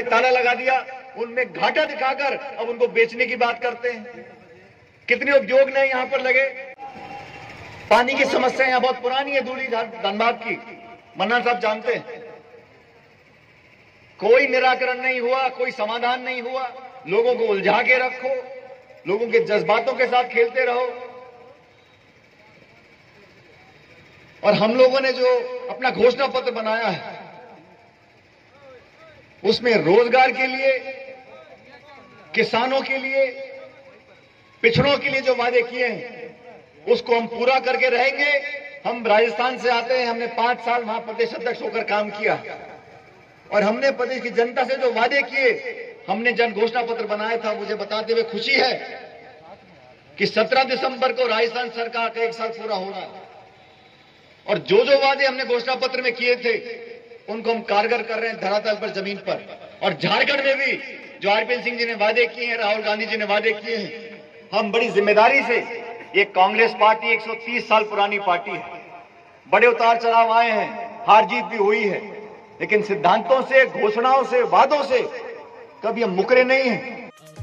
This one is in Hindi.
ताला लगा दिया, उनमें घाटा दिखाकर अब उनको बेचने की बात करते हैं। कितने उद्योग नए यहां पर लगे। पानी की समस्या यहां बहुत पुरानी है, दूली धनबाद की, मन्ना साहब जानते हैं। कोई निराकरण नहीं हुआ, कोई समाधान नहीं हुआ। लोगों को उलझा के रखो, लोगों के जज्बातों के साथ खेलते रहो। और हम लोगों ने जो अपना घोषणा पत्र बनाया है, उसमें रोजगार के लिए, किसानों के लिए, पिछड़ों के लिए जो वादे किए हैं, उसको हम पूरा करके रहेंगे। हम राजस्थान से आते हैं, हमने 5 साल वहां प्रदेश अध्यक्ष होकर काम किया और हमने प्रदेश की जनता से जो वादे किए, हमने जन घोषणा पत्र बनाया था। मुझे बताते हुए खुशी है कि 17 दिसंबर को राजस्थान सरकार का 1 साल पूरा हो रहा है और जो जो वादे हमने घोषणा पत्र में किए थे, उनको हम कारगर कर रहे हैं धरातल पर, जमीन पर। और झारखंड में भी जो आरपीएन सिंह जी ने वादे किए हैं, राहुल गांधी जी ने वादे किए हैं, हम बड़ी जिम्मेदारी से, ये कांग्रेस पार्टी 130 साल पुरानी पार्टी है, बड़े उतार चढ़ाव आए हैं, हार जीत भी हुई है, लेकिन सिद्धांतों से, घोषणाओं से, वादों से कभी हम मुकरे नहीं हैं।